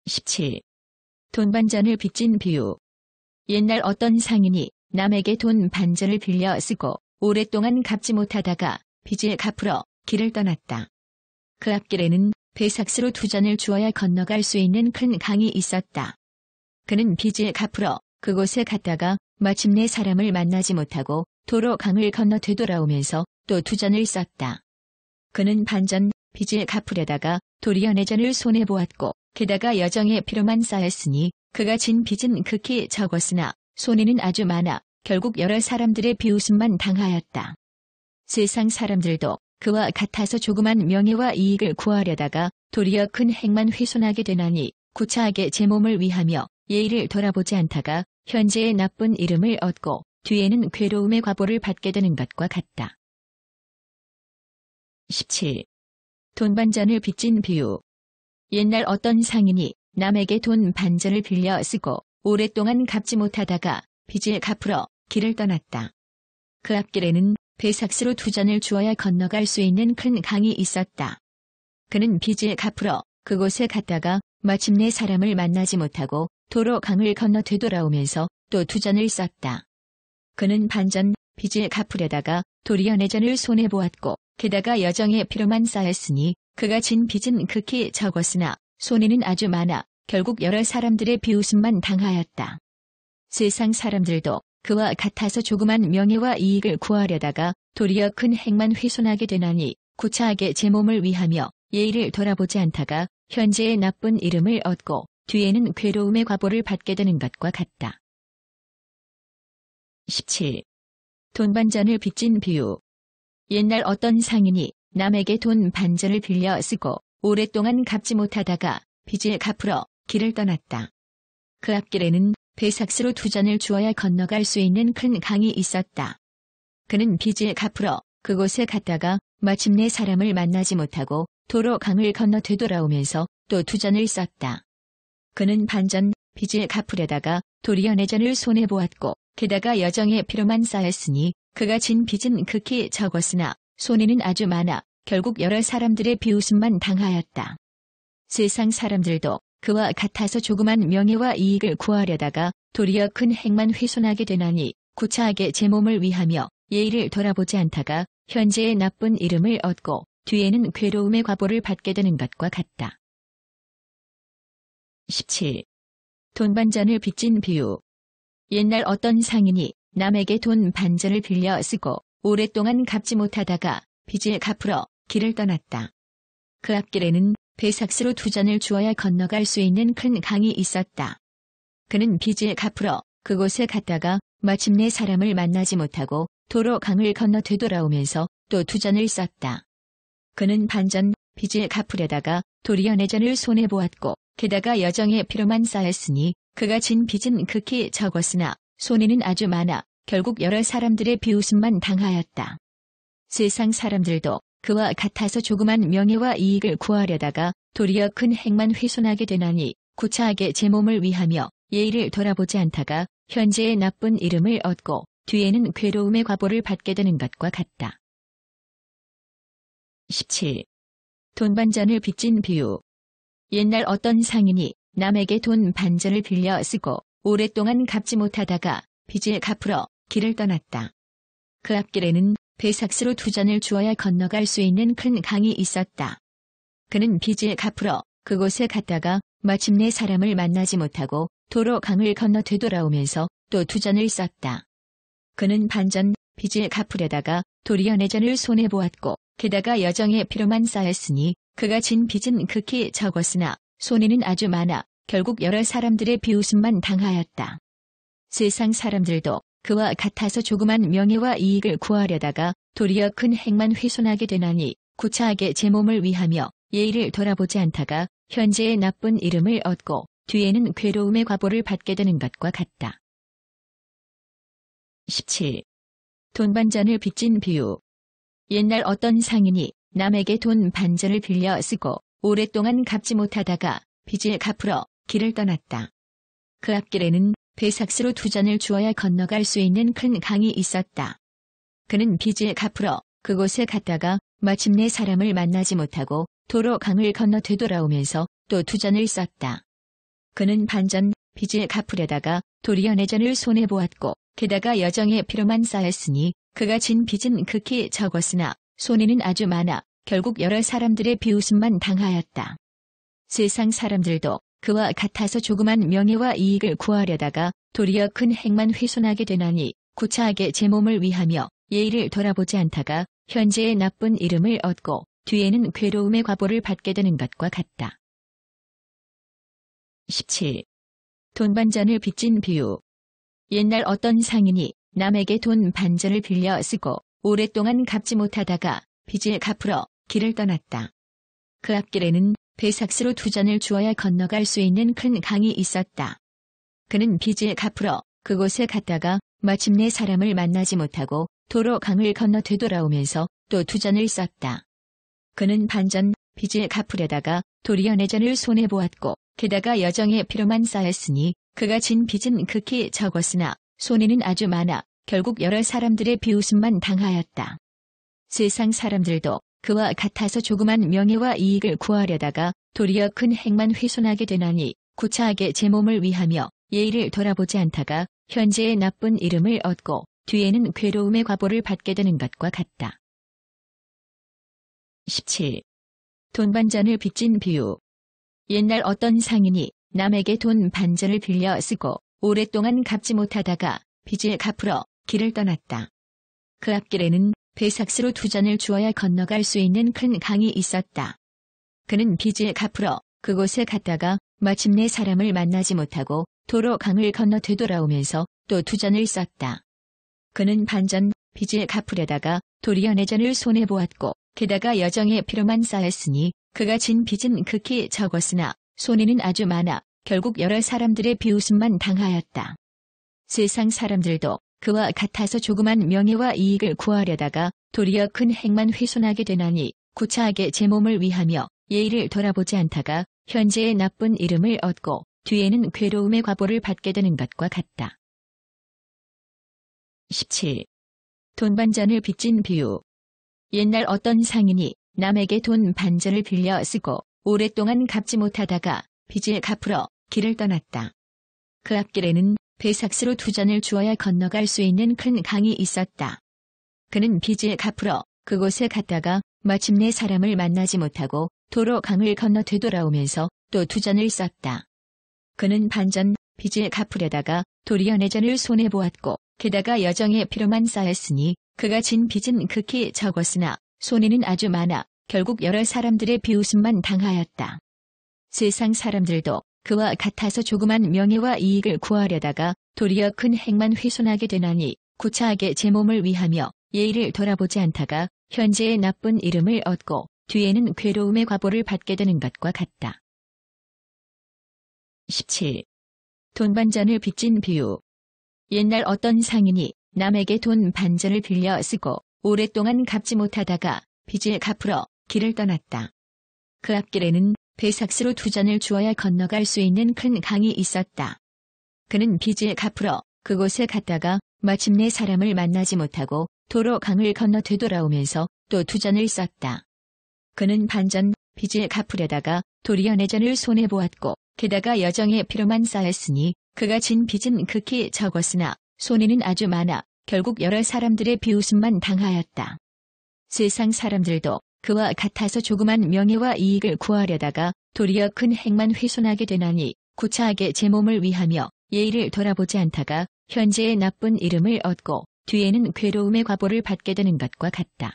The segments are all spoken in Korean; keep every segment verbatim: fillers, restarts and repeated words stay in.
십칠. 돈반전을 빚진 비유. 옛날 어떤 상인이 남에게 돈 반전을 빌려 쓰고 오랫동안 갚지 못하다가 빚을 갚으러 길을 떠났다. 그 앞길에는 배삭스로 두 잔을 주어야 건너갈 수 있는 큰 강이 있었다. 그는 빚을 갚으러 그곳에 갔다가 마침내 사람을 만나지 못하고 도로 강을 건너 되돌아오면서 또 두 잔을 썼다. 그는 반전 빚을 갚으려다가 도리어 네 잔을 손해보았고 게다가 여정의 피로만 쌓였으니 그가 진 빚은 극히 적었으나 손해는 아주 많아 결국 여러 사람들의 비웃음만 당하였다. 세상 사람들도 그와 같아서 조그만 명예와 이익을 구하려다가 도리어 큰 행만 훼손하게 되나니 구차하게 제 몸을 위하며 예의를 돌아보지 않다가 현재의 나쁜 이름을 얻고 뒤에는 괴로움의 과보를 받게 되는 것과 같다. 십칠. 돈반전을 빚진 비유. 옛날 어떤 상인이 남에게 돈 반전을 빌려 쓰고 오랫동안 갚지 못하다가 빚을 갚으러 길을 떠났다. 그 앞길에는 배삭스로 두 잔을 주어야 건너갈 수 있는 큰 강이 있었다. 그는 빚을 갚으러 그곳에 갔다가 마침내 사람을 만나지 못하고 도로 강을 건너 되돌아오면서 또 두 잔을 썼다. 그는 반전 빚을 갚으려다가 도리어 네 잔을 손해보았고 게다가 여정의 피로만 쌓였으니 그가 진 빚은 극히 적었으나 손해는 아주 많아 결국 여러 사람들의 비웃음만 당하였다. 세상 사람들도 그와 같아서 조그만 명예와 이익을 구하려다가 도리어 큰 행만 훼손하게 되나니 구차하게 제 몸을 위하며 예의를 돌아보지 않다가 현재의 나쁜 이름을 얻고 뒤에는 괴로움의 과보를 받게 되는 것과 같다. 십칠. 돈반전을 빚진 비유. 옛날 어떤 상인이 남에게 돈 반전을 빌려 쓰고 오랫동안 갚지 못하다가 빚을 갚으러 길을 떠났다. 그 앞길에는 배삭스로 두 잔을 주어야 건너갈 수 있는 큰 강이 있었다. 그는 빚을 갚으러 그곳에 갔다가 마침내 사람을 만나지 못하고 도로 강을 건너 되돌아오면서 또 두 잔을 썼다. 그는 반전 빚을 갚으려다가 도리어 네 잔을 손해보았고 게다가 여정의 피로만 쌓였으니 그가 진 빚은 극히 적었으나 손해는 아주 많아 결국 여러 사람들의 비웃음만 당하였다. 세상 사람들도 그와 같아서 조그만 명예와 이익을 구하려다가 도리어 큰 행만 훼손하게 되나니 구차하게 제 몸을 위하며 예의를 돌아보지 않다가 현재의 나쁜 이름을 얻고 뒤에는 괴로움의 과보를 받게 되는 것과 같다. 십칠. 돈반전을 빚진 비유. 옛날 어떤 상인이 남에게 돈 반전을 빌려 쓰고 오랫동안 갚지 못하다가 빚을 갚으러 길을 떠났다. 그 앞길에는 배삭스로 두 잔을 주어야 건너갈 수 있는 큰 강이 있었다. 그는 빚을 갚으러 그곳에 갔다가 마침내 사람을 만나지 못하고 도로 강을 건너 되돌아오면서 또 두 잔을 썼다. 그는 반전 빚을 갚으려다가 도리어 네 잔을 손해보았고 게다가 여정의 피로만 쌓였으니 그가 진 빚은 극히 적었으나 손해는 아주 많아 결국 여러 사람들의 비웃음만 당하였다. 세상 사람들도 그와 같아서 조그만 명예와 이익을 구하려다가 도리어 큰 행만 훼손하게 되나니 구차하게 제 몸을 위하며 예의를 돌아보지 않다가 현재의 나쁜 이름을 얻고 뒤에는 괴로움의 과보를 받게 되는 것과 같다. 십칠. 돈반전을 빚진 비유. 옛날 어떤 상인이 남에게 돈 반전을 빌려 쓰고 오랫동안 갚지 못하다가 빚을 갚으러 길을 떠났다. 그 앞길에는 배삭스로 두 잔을 주어야 건너갈 수 있는 큰 강이 있었다. 그는 빚을 갚으러 그곳에 갔다가 마침내 사람을 만나지 못하고 도로 강을 건너 되돌아오면서 또 두 잔을 썼다. 그는 반전 빚을 갚으려다가 도리어 네 잔을 손해보았고 게다가 여정의 피로만 쌓였으니 그가 진 빚은 극히 적었으나 손해는 아주 많아 결국 여러 사람들의 비웃음만 당하였다. 세상 사람들도 그와 같아서 조그만 명예와 이익을 구하려다가 도리어 큰 행만 훼손하게 되나니 구차하게 제 몸을 위하며 예의를 돌아보지 않다가 현재의 나쁜 이름을 얻고 뒤에는 괴로움의 과보를 받게 되는 것과 같다. 십칠. 돈반전을 빚진 비유. 옛날 어떤 상인이 남에게 돈 반전을 빌려 쓰고 오랫동안 갚지 못하다가 빚을 갚으러 길을 떠났다. 그 앞길에는 배삭스로 두 잔을 주어야 건너갈 수 있는 큰 강이 있었다. 그는 빚을 갚으러 그곳에 갔다가 마침내 사람을 만나지 못하고 도로 강을 건너 되돌아오면서 또 두 잔을 썼다. 그는 반전 빚을 갚으려다가 도리어 내전을 손해보았고 게다가 여정의 피로만 쌓였으니 그가 진 빚은 극히 적었으나 손해는 아주 많아 결국 여러 사람들의 비웃음만 당하였다. 세상 사람들도 그와 같아서 조그만 명예와 이익을 구하려다가 도리어 큰 행만 훼손하게 되나니 구차하게 제 몸을 위하며 예의를 돌아보지 않다가 현재의 나쁜 이름을 얻고 뒤에는 괴로움의 과보를 받게 되는 것과 같다. 십칠. 돈반전을 빚진 비유. 옛날 어떤 상인이 남에게 돈 반전을 빌려 쓰고 오랫동안 갚지 못하다가 빚을 갚으러 길을 떠났다. 그 앞길에는 배삭스로 두 잔을 주어야 건너갈 수 있는 큰 강이 있었다. 그는 빚을 갚으러 그곳에 갔다가 마침내 사람을 만나지 못하고 도로 강을 건너 되돌아오면서 또 두 잔을 썼다. 그는 반전 빚을 갚으려다가 도리어 내전을 손해보았고 게다가 여정의 피로만 쌓였으니 그가 진 빚은 극히 적었으나 손해는 아주 많아 결국 여러 사람들의 비웃음만 당하였다. 세상 사람들도 그와 같아서 조그만 명예와 이익을 구하려다가 도리어 큰 행만 훼손하게 되나니 구차하게 제 몸을 위하며 예의를 돌아보지 않다가 현재의 나쁜 이름을 얻고 뒤에는 괴로움의 과보를 받게 되는 것과 같다. 십칠. 돈반전을 빚진 비유. 옛날 어떤 상인이 남에게 돈 반전을 빌려 쓰고 오랫동안 갚지 못하다가 빚을 갚으러 길을 떠났다. 그 앞길에는 배삭스로 두 잔을 주어야 건너갈 수 있는 큰 강이 있었다. 그는 빚을 갚으러 그곳에 갔다가 마침내 사람을 만나지 못하고 도로 강을 건너 되돌아오면서 또 두 잔을 썼다. 그는 반전 빚을 갚으려다가 도리어 내전을 손해보았고 게다가 여정의 피로만 쌓였으니 그가 진 빚은 극히 적었으나 손해는 아주 많아 결국 여러 사람들의 비웃음만 당하였다. 세상 사람들도 그와 같아서 조그만 명예와 이익을 구하려다가 도리어 큰 행만 훼손하게 되나니 구차하게 제 몸을 위하며 예의를 돌아보지 않다가 현재의 나쁜 이름을 얻고 뒤에는 괴로움의 과보를 받게 되는 것과 같다. 십칠. 돈반전을 빚진 비유. 옛날 어떤 상인이 남에게 돈 반전을 빌려 쓰고 오랫동안 갚지 못하다가 빚을 갚으러 길을 떠났다. 그 앞길에는 배삭스로 두 잔을 주어야 건너갈 수 있는 큰 강이 있었다. 그는 빚을 갚으러 그곳에 갔다가 마침내 사람을 만나지 못하고 도로 강을 건너 되돌아오면서 또 두 잔을 썼다. 그는 반전 빚을 갚으려다가 도리어 내전을 손해보았고 게다가 여정의 피로만 쌓였으니 그가 진 빚은 극히 적었으나 손해는 아주 많아 결국 여러 사람들의 비웃음만 당하였다. 세상 사람들도 그와 같아서 조그만 명예와 이익을 구하려다가 도리어 큰 행만 훼손하게 되나니 구차하게 제 몸을 위하며 예의를 돌아보지 않다가 현재의 나쁜 이름을 얻고 뒤에는 괴로움의 과보를 받게 되는 것과 같다. 십칠. 돈반전을 빚진 비유. 옛날 어떤 상인이 남에게 돈 반전을 빌려 쓰고 오랫동안 갚지 못하다가 빚을 갚으러 길을 떠났다. 그 앞길에는 배삭스로 두 잔을 주어야 건너갈 수 있는 큰 강이 있었다. 그는 빚을 갚으러 그곳에 갔다가 마침내 사람을 만나지 못하고 도로 강을 건너 되돌아오면서 또 두 잔을 썼다. 그는 반전 빚을 갚으려다가 도리어 내전을 손해보았고 게다가 여정의 피로만 쌓였으니 그가 진 빚은 극히 적었으나 손해는 아주 많아 결국 여러 사람들의 비웃음만 당하였다. 세상 사람들도 그와 같아서 조그만 명예와 이익을 구하려다가 도리어 큰 행만 훼손하게 되나니 구차하게 제 몸을 위하며 예의를 돌아보지 않다가 현재의 나쁜 이름을 얻고 뒤에는 괴로움의 과보를 받게 되는 것과 같다.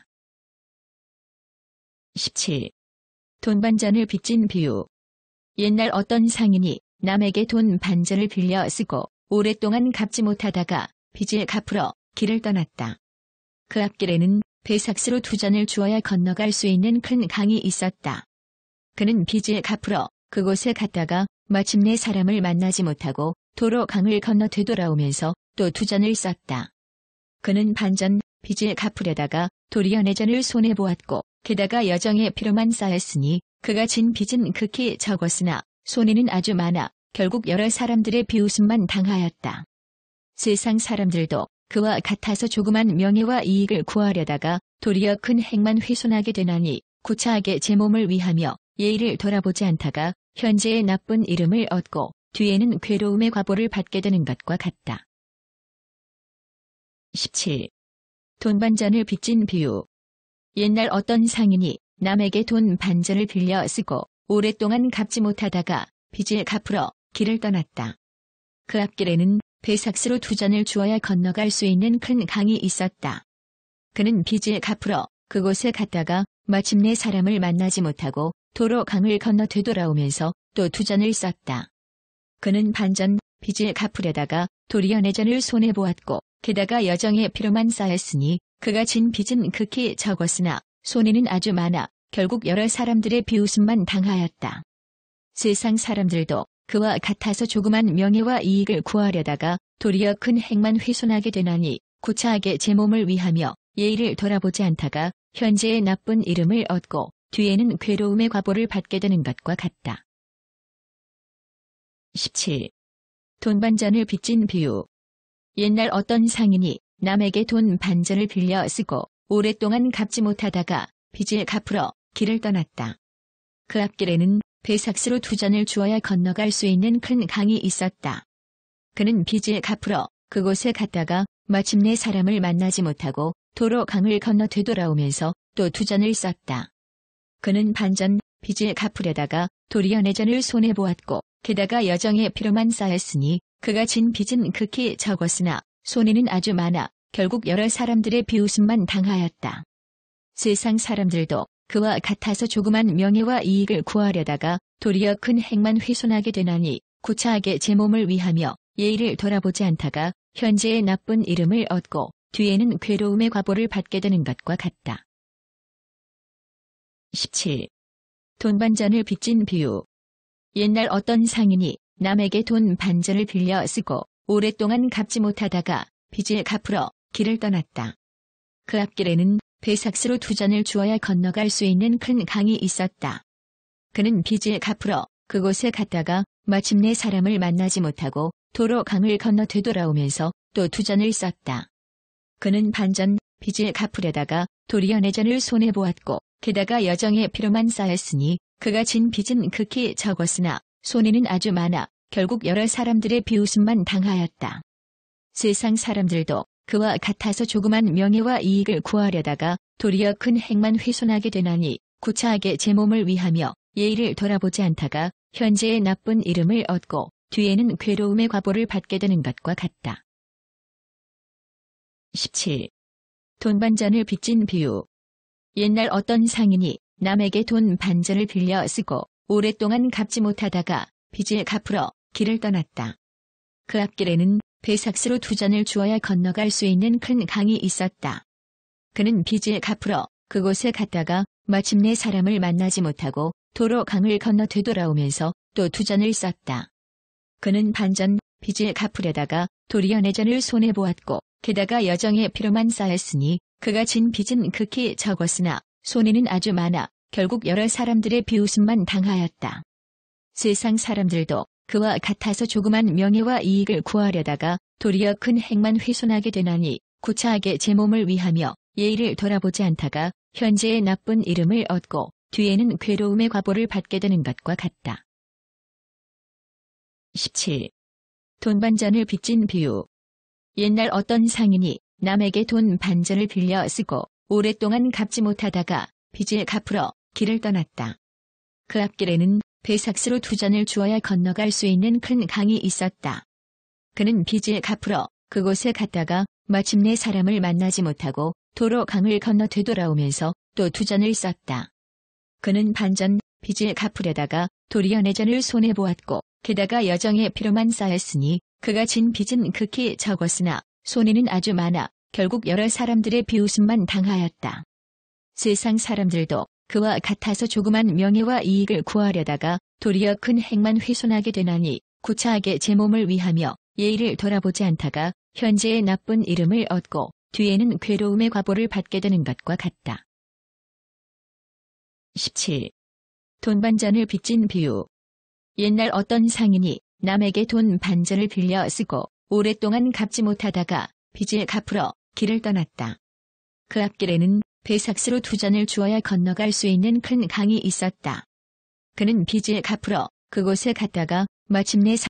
십칠. 돈반전을 빚진 비유. 옛날 어떤 상인이 남에게 돈 반전을 빌려 쓰고 오랫동안 갚지 못하다가 빚을 갚으러 길을 떠났다. 그 앞길에는 배삭스로 두 잔을 주어야 건너갈 수 있는 큰 강이 있었다. 그는 빚을 갚으러 그곳에 갔다가 마침내 사람을 만나지 못하고 도로 강을 건너 되돌아오면서 또 두 잔을 썼다. 그는 반전 빚을 갚으려다가 도리어 내전을 손해보았고 게다가 여정의 피로만 쌓였으니 그가 진 빚은 극히 적었으나 손해는 아주 많아 결국 여러 사람들의 비웃음만 당하였다. 세상 사람들도 그와 같아서 조그만 명예와 이익을 구하려다가 도리어 큰 행만 훼손하게 되나니 구차하게 제 몸을 위하며 예의를 돌아보지 않다가 현재의 나쁜 이름을 얻고 뒤에는 괴로움의 과보를 받게 되는 것과 같다. 십칠. 돈반전을 빚진 비유. 옛날 어떤 상인이 남에게 돈 반전을 빌려 쓰고 오랫동안 갚지 못하다가 빚을 갚으러 길을 떠났다. 그 앞길에는 배삭스로 두 잔을 주어야 건너갈 수 있는 큰 강이 있었다. 그는 빚을 갚으러 그곳에 갔다가 마침내 사람을 만나지 못하고 도로 강을 건너 되돌아오면서 또 두 잔을 썼다. 그는 반전 빚을 갚으려다가 도리어 네 잔을 손해보았고 게다가 여정의 피로만 쌓였으니 그가 진 빚은 극히 적었으나 손해는 아주 많아 결국 여러 사람들의 비웃음만 당하였다. 세상 사람들도 그와 같아서 조그만 명예와 이익을 구하려다가 도리어 큰 행만 훼손하게 되나니 구차하게 제 몸을 위하며 예의를 돌아보지 않다가 현재의 나쁜 이름을 얻고 뒤에는 괴로움의 과보를 받게 되는 것과 같다. 십칠. 돈반전을 빚진 비유. 옛날 어떤 상인이 남에게 돈 반전을 빌려 쓰고 오랫동안 갚지 못하다가 빚을 갚으러 길을 떠났다. 그 앞길에는 배삭스로 두 잔을 주어야 건너갈 수 있는 큰 강이 있었다. 그는 빚을 갚으러 그곳에 갔다가 마침내 사람을 만나지 못하고 도로 강을 건너 되돌아오면서 또 두 잔을 썼다. 그는 반전 빚을 갚으려다가 도리어 네 잔을 손해보았고 게다가 여정의 피로만 쌓였으니 그가 진 빚은 극히 적었으나 손해는 아주 많아 결국 여러 사람들의 비웃음만 당하였다. 세상 사람들도 그와 같아서 조그만 명예와 이익을 구하려다가 도리어 큰 행만 훼손하게 되나니 구차하게 제 몸을 위하며 예의를 돌아보지 않다가 현재의 나쁜 이름을 얻고 뒤에는 괴로움의 과보를 받게 되는 것과 같다. 십칠. 돈반전을 빚진 비유. 옛날 어떤 상인이 남에게 돈 반전을 빌려 쓰고 오랫동안 갚지 못하다가 빚을 갚으러 길을 떠났다. 그 앞길에는 배삭스로 두 잔을 주어야 건너갈 수 있는 큰 강이 있었다. 그는 빚을 갚으러 그곳에 갔다가 마침내 사람을 만나지 못하고 도로 강을 건너 되돌아오면서 또 두 잔을 썼다. 그는 반전 빚을 갚으려다가 도리어 네 잔을 손해보았고 게다가 여정의 피로만 쌓였으니 그가 진 빚은 극히 적었으나 손해는 아주 많아 결국 여러 사람들의 비웃음만 당하였다. 세상 사람들도 그와 같아서 조그만 명예와 이익을 구하려다가 도리어 큰 행만 훼손하게 되나니 구차하게 제 몸을 위하며 예의를 돌아보지 않다가 현재의 나쁜 이름을 얻고 뒤에는 괴로움의 과보를 받게 되는 것과 같다. 십칠. 돈반전을 빚진 비유. 옛날 어떤 상인이 남에게 돈 반전을 빌려 쓰고 오랫동안 갚지 못하다가 빚을 갚으러 길을 떠났다. 그 앞길에는 배삭스로 두 잔을 주어야 건너갈 수 있는 큰 강이 있었다. 그는 빚을 갚으러 그곳에 갔다가 마침내 사람을 만나지 못하고 도로 강을 건너 되돌아오면서 또 두 잔을 썼다. 그는 반전 빚을 갚으려다가 도리어 네 잔을 손해보았고 게다가 여정의 피로만 쌓였으니 그가 진 빚은 극히 적었으나 손해는 아주 많아 결국 여러 사람들의 비웃음만 당하였다. 세상 사람들도 그와 같아서 조그만 명예와 이익을 구하려다가 도리어 큰 행만 훼손하게 되나니 구차하게 제 몸을 위하며 예의를 돌아보지 않다가 현재의 나쁜 이름을 얻고 뒤에는 괴로움의 과보를 받게 되는 것과 같다. 십칠. 돈반전을 빚진 비유. 옛날 어떤 상인이 남에게 돈 반전을 빌려 쓰고 오랫동안 갚지 못하다가 빚을 갚으러 길을 떠났다. 그 앞길에는 배삭스로 두 잔을 주어야 건너갈 수 있는 큰 강이 있었다. 그는 빚을 갚으러 그곳에 갔다가 마침내 사람을 만나지 못하고 도로 강을 건너 되돌아오면서 또 두 잔을 썼다. 그는 반전 빚을 갚으려다가 도리어 네 잔을 손해보았고 게다가 여정의 피로만 쌓였으니 그가 진 빚은 극히 적었으나 손해는 아주 많아 결국 여러 사람들의 비웃음만 당하였다. 세상 사람들도 그와 같아서 조그만 명예와 이익을 구하려다가 도리어 큰 행만 훼손하게 되나니 구차하게 제 몸을 위하며 예의를 돌아보지 않다가 현재의 나쁜 이름을 얻고 뒤에는 괴로움의 과보를 받게 되는 것과 같다. 십칠. 돈반전을 빚진 비유. 옛날 어떤 상인이 남에게 돈 반전을 빌려 쓰고 오랫동안 갚지 못하다가 빚을 갚으러 길을 떠났다. 그 앞길에는 배삭스로 두 잔을 주어야 건너갈 수 있는 큰 강이 있었다. 그는 빚을 갚으러 그곳에 갔다가 마침내